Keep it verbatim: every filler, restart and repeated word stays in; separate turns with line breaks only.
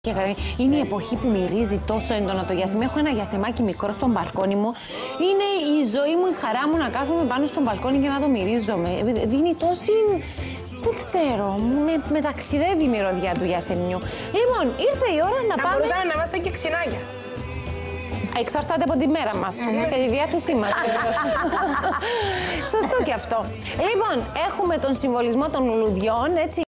Και είναι η εποχή που μυρίζει τόσο έντονα το γιασμί. Έχω ένα γιασεμάκι μικρό στο μπαλκόνι μου. Είναι η ζωή μου, η χαρά μου να κάθομαι πάνω στο μπαλκόνι και να το μυρίζομαι. Δίνει τόση. Δεν ξέρω, με, με ταξιδεύει η μυρωδιά του γιασεμιού. Λοιπόν, ήρθε η ώρα να, να πάμε.
Να μπορούσαμε να είμαστε και ξινάκια.
Εξαρτάται από τη μέρα μας και τη διάθεσή μας. Σωστό και αυτό. Λοιπόν, έχουμε τον συμβολισμό των λουλουδιών, έτσι.